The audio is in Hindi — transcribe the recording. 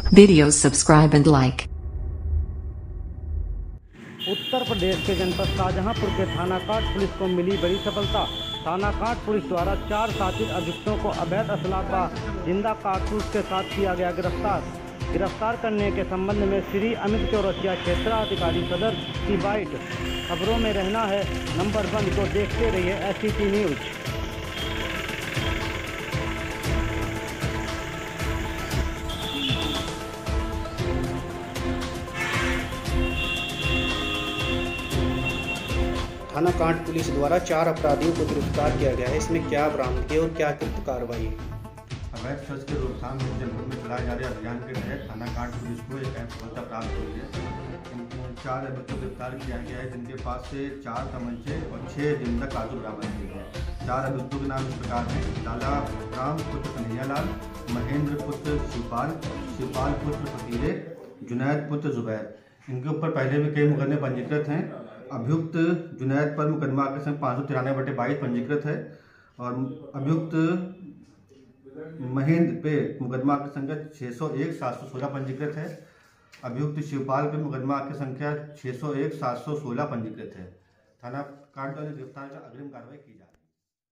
Videos subscribe and like. Uttar Pradesh के जनपद शाहजहांपुर के थानाकाट पुलिस को मिली बड़ी सफलता। थानाकाट पुलिस द्वारा 4 शातिर अभियुक्तों को अवैध असला व जिंदा कारतूस के साथ किया गया गिरफ्तार करने के संबंध में श्री अमित चौरसिया क्षेत्राधिकारी सदर की बाइट। खबरों में रहना है नंबर 1 को देखते रहिए SCT न्यूज। थानाकाट पुलिस द्वारा 4 अपराधियों को गिरफ्तार किया गया है। इसमें क्या बरामदगी और क्या कृत कार्रवाई है? अवैध शस्त्र के रोकथाम के जनपद में चलाए जा रहे अभियान के तहत थानाकाट पुलिस को एक अहम सफलता प्राप्त हुई है। 4 अभियुक्तों को गिरफ्तार किया गया है, जिनके पास से 4 तमंचे और 6 जिंदा कारतूस बरामद किए हैं। 4 अभियुक्तों के नाम इस प्रकार हैं: लाला राम पुत्र कन्हैयालाल, महेंद्र पुत्र शिवपाल पुत्र फकीरे, जुनैद पुत्र जुबैर। इनके ऊपर पहले भी कई मुकदमे पंजीकृत हैं। अभियुक्त जुनैद पर मुकदमा के संग 593/22 पंजीकृत है और अभियुक्त महेंद्र पे मुकदमा की संख्या 601/716 पंजीकृत है। अभियुक्त शिवपाल पे मुकदमा की संख्या 601/716 पंजीकृत है। थाना काट द्वारा गिरफ्तार का अग्रिम कार्रवाई की जाए।